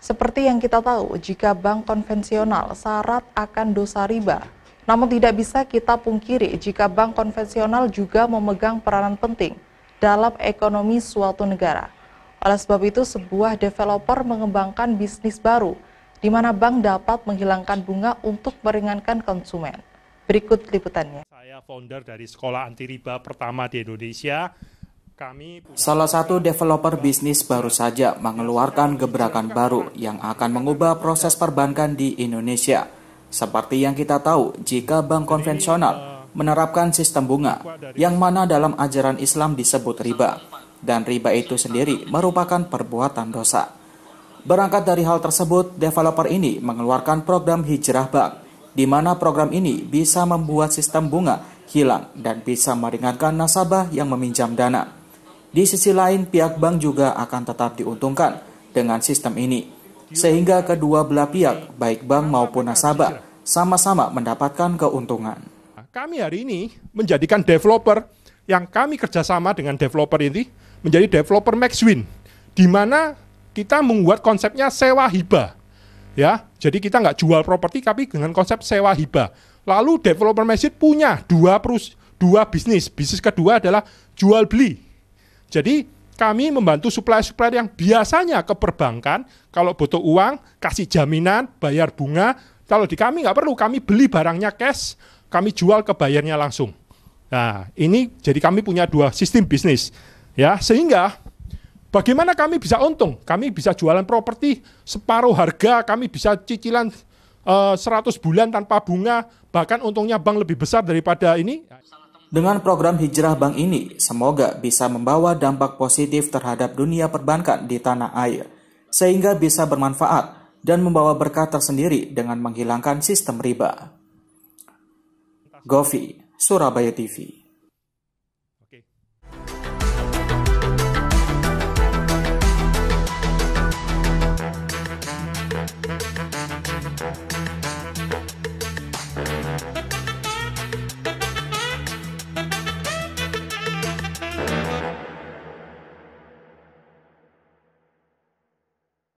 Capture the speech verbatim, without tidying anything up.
Seperti yang kita tahu, jika bank konvensional syarat akan dosa riba. Namun tidak bisa kita pungkiri jika bank konvensional juga memegang peranan penting dalam ekonomi suatu negara. Oleh sebab itu, sebuah developer mengembangkan bisnis baru, di mana bank dapat menghilangkan bunga untuk meringankan konsumen. Berikut liputannya. Saya founder dari sekolah anti riba pertama di Indonesia. Kami punya... Salah satu developer bisnis baru saja mengeluarkan gebrakan baru yang akan mengubah proses perbankan di Indonesia. Seperti yang kita tahu, jika bank konvensional menerapkan sistem bunga, yang mana dalam ajaran Islam disebut riba, dan riba itu sendiri merupakan perbuatan dosa. Berangkat dari hal tersebut, developer ini mengeluarkan program Hijrah Bank, di mana program ini bisa membuat sistem bunga hilang dan bisa meringankan nasabah yang meminjam dana. Di sisi lain, pihak bank juga akan tetap diuntungkan dengan sistem ini, sehingga kedua belah pihak, baik bank maupun nasabah, sama-sama mendapatkan keuntungan. Kami hari ini menjadikan developer yang kami kerjasama dengan developer ini menjadi developer MaxWin, di mana kita membuat konsepnya sewa hibah. Ya, jadi kita nggak jual properti, tapi dengan konsep sewa hibah. Lalu developer MaxWin punya dua perus, dua bisnis. Bisnis kedua adalah jual beli. Jadi kami membantu supplier-supplier yang biasanya ke perbankan, kalau butuh uang, kasih jaminan, bayar bunga. Kalau di kami nggak perlu, kami beli barangnya cash, kami jual ke bayarnya langsung. Nah, ini jadi kami punya dua sistem bisnis. Ya, sehingga bagaimana kami bisa untung? Kami bisa jualan properti separuh harga, kami bisa cicilan uh, seratus bulan tanpa bunga, bahkan untungnya bank lebih besar daripada ini. Dengan program Hijrah Bank ini, semoga bisa membawa dampak positif terhadap dunia perbankan di tanah air, sehingga bisa bermanfaat dan membawa berkah tersendiri dengan menghilangkan sistem riba. Govi, Surabaya T V.